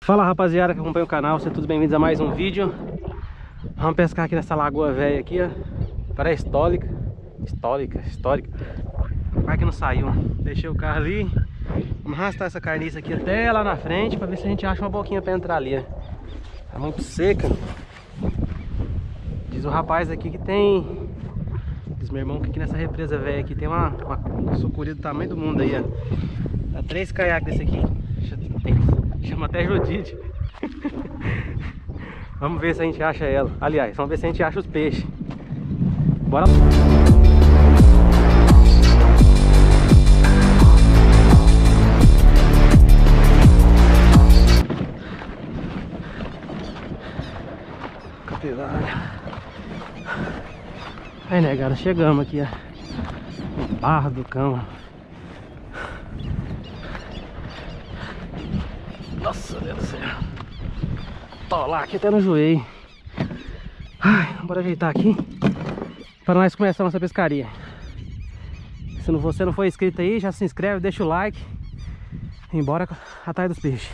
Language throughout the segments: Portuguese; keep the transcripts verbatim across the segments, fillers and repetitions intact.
Fala rapaziada que acompanha o canal, sejam todos bem-vindos a mais um vídeo. Vamos pescar aqui nessa lagoa velha aqui, ó. Pré-histórica. Histórica, histórica. Vai que não saiu. Deixei o carro ali. Vamos arrastar essa carniça aqui até lá na frente pra ver se a gente acha uma boquinha pra entrar ali, ó. Tá muito seca. Diz o rapaz aqui que tem... Diz meu irmão que aqui nessa represa velha aqui tem uma, uma sucuri do tamanho do mundo aí, ó. Dá três caiaques desse aqui. Chama até Judite. Vamos ver se a gente acha ela. Aliás, vamos ver se a gente acha os peixes. Bora. Capivara. Aí, negada, chegamos aqui, ó, no Barra do Cão. Nossa, Deus do céu. Tô lá aqui até no joelho. Ai, bora ajeitar aqui para nós começar nossa pescaria. Se não, você não for inscrito aí, já se inscreve, deixa o like. E bora atrás dos peixes.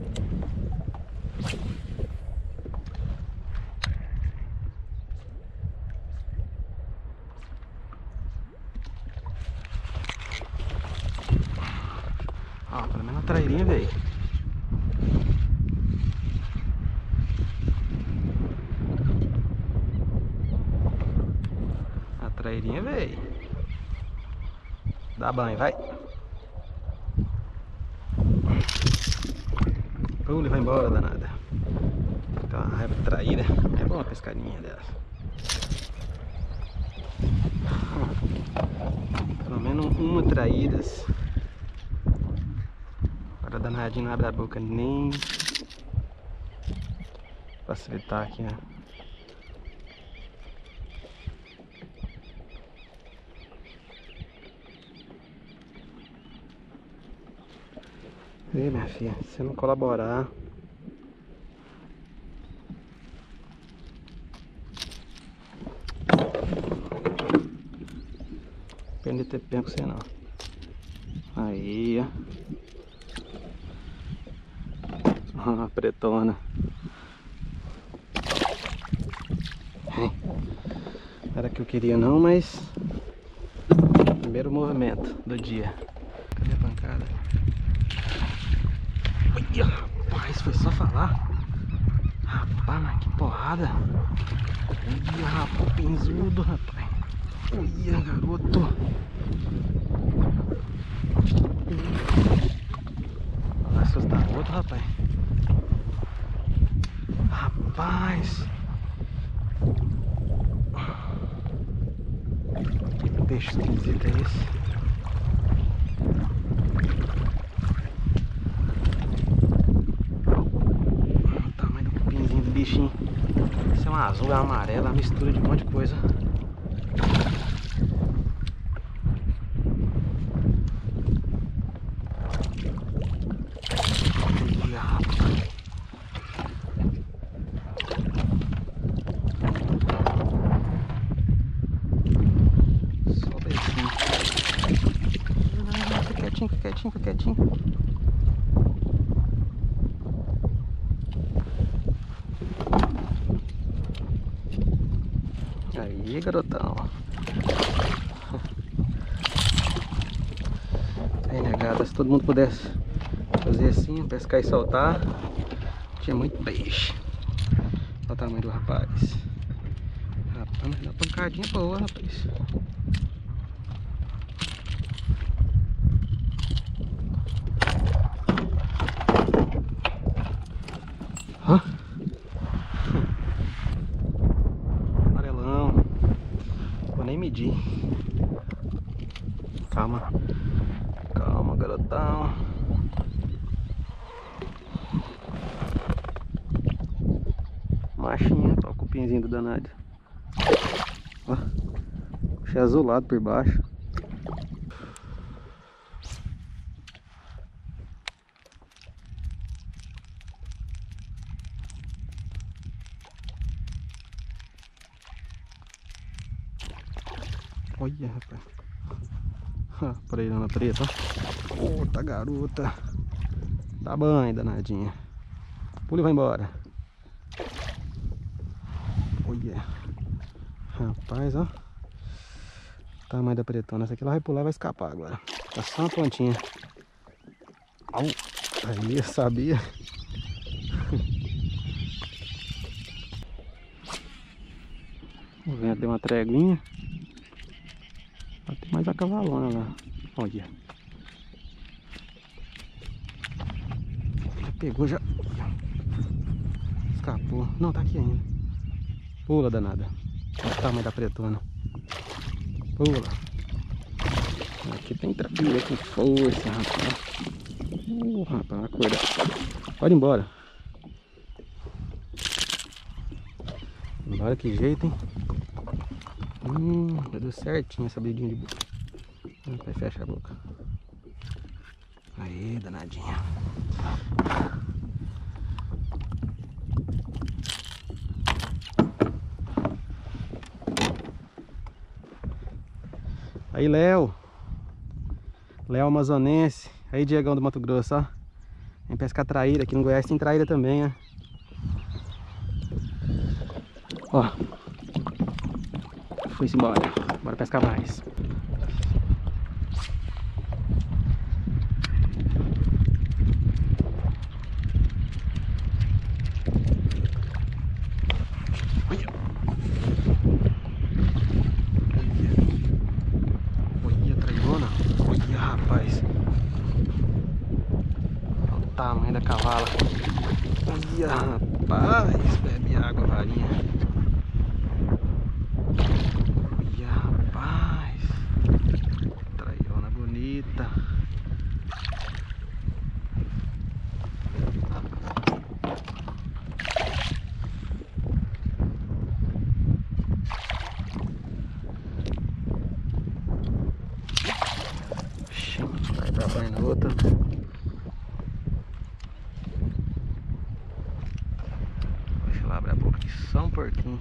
Ó, pelo menos uma trairinha, velho. Trairinha, velho. Dá banho, vai. Uh, ele vai embora, danada. Tá uma raiva de traíra. É bom uma pescadinha dessa. Pelo menos uma traíra. Agora a danadinha não abre a boca nem. Facilitar aqui, ó. Ei, minha filha, se você não colaborar... Não perder tempo com você não. Aí, ó. Ah, pretona. Não era que eu queria não, mas... Primeiro movimento do dia. Cadê a pancada? Olha, rapaz, foi só falar. Rapaz, mas que porrada. Olha, rapaz, pinzudo, rapaz. Olha, garoto. Vai assustar outro, rapaz. Rapaz. Que peixe esquisito é esse? Bichinho. Isso é uma azul, é uma amarela, uma mistura de um monte de coisa. Olha, rapaz. Só beijinho. Fica quietinho, fica quietinho, fica quietinho. Aí, garotão. Aí, negada, se todo mundo pudesse fazer assim, pescar e soltar, tinha muito peixe. Olha o tamanho do rapaz. Rapaz, mas dá uma pancadinha boa, rapaz. Hã? Nem medir. Calma. Calma, garotão. Machinha, ó, o cupinzinho do danado. Ó. Puxei azulado por baixo. Olha, rapaz. Ah, por aí na preta. Outra garota. Dá banho, danadinha. Pula e vai embora. Olha. Rapaz, ó. O tamanho da pretona. Essa aqui ela vai pular e vai escapar agora. Tá só uma pontinha. Au. Aí, eu sabia. O vento deu uma treguinha. Tem mais a cavalona lá. Olha. Já pegou, já. Escapou. Não, tá aqui ainda. Pula, danada. Olha o tamanho da pretona. Pula. Aqui tem trapilha com força, rapaz. Uh, rapaz, acorda. Pode ir embora. Olha que jeito, hein? Hum, deu certinho essa bridinha de boca. Vai, fecha a boca. Aí, danadinha. Aí, Léo. Léo amazonense. Aí, Diegão do Mato Grosso, ó. Vem pescar traíra. Aqui no Goiás tem traíra também, ó. Ó. Foi-se embora. Bora pescar mais. Olha. Olha, trairona. Olha, rapaz. Olha o tamanho da cavala. Olha, rapaz. Bebe água, varinha. Olha, rapaz. Trairona bonita. Vai pra banho na outra. Deixa ela abrir a boca aqui, só um porquinho.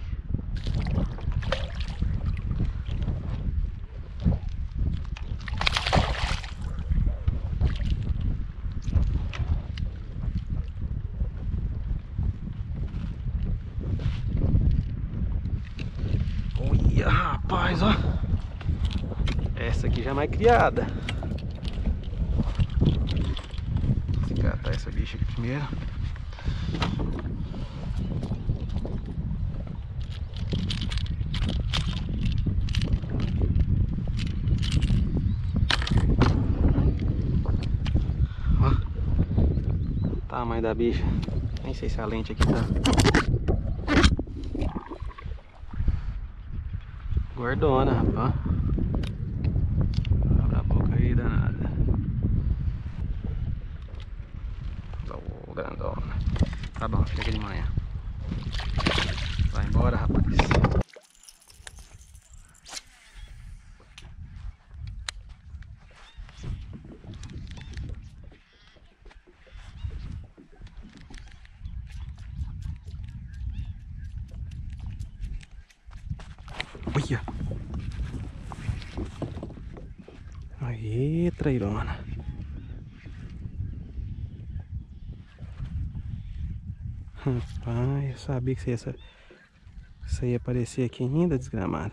Olha, rapaz, ó. Essa aqui já é mais criada. Vou catar essa bicha aqui primeiro. Ó. O tamanho da bicha. Nem sei se a lente aqui tá. Gordona, rapaz. Abre a boca aí, danada. Ô, grandona. Tá bom, chega de manhã. Vai embora, rapaz. Olha. Aí, trairona. Rapaz, eu sabia que você ia, você ia aparecer aqui ainda, desgramada.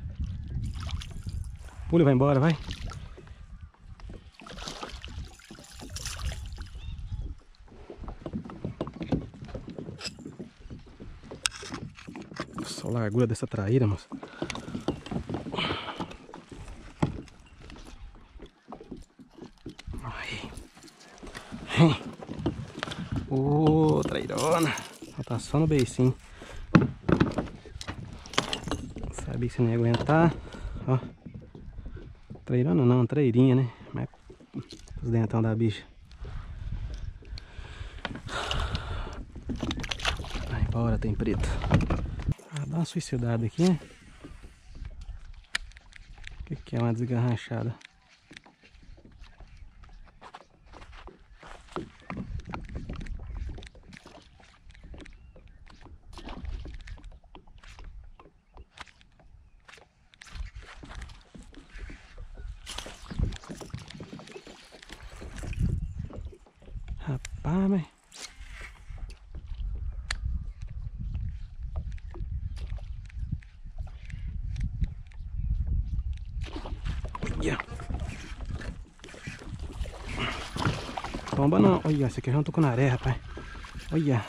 Pula e vai embora, vai. Só a largura dessa traíra, moça. Ô, oh, trairona. Ela tá só no beicinho. Sabia que você não ia aguentar. Ó. Trairona não, trairinha, né? Mas os dentão da bicha. Vai embora, tem preto. Ah, dá uma suicidada aqui, né? O que, que é uma desgarranchada? Rapaz, mas... tomba não. Olha, esse aqui eu já não tô com na areia, rapaz. Olha.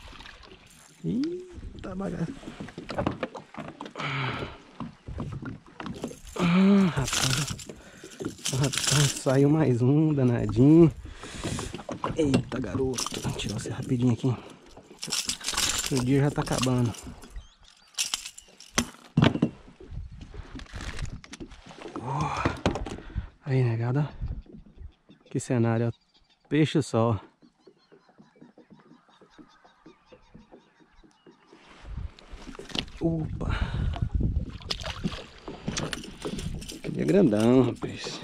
Eita bagaça. Ah, rapaz. Rapaz, saiu mais um danadinho. Eita, garoto. Vou tirar você rapidinho aqui. O dia já tá acabando. Oh. Aí, negada. Que cenário, ó. Peixe só. Opa. Aquele é grandão, rapaz.